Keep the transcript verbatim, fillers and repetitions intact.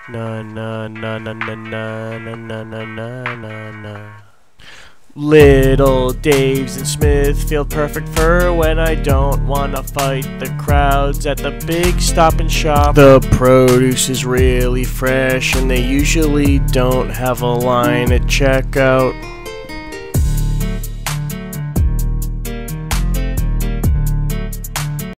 Na na na na na na na na na na na na. Little Dave's in Smithfield, perfect for when I don't wanna fight the crowds at the big Stop and Shop. The produce is really fresh and they usually don't have a line at checkout.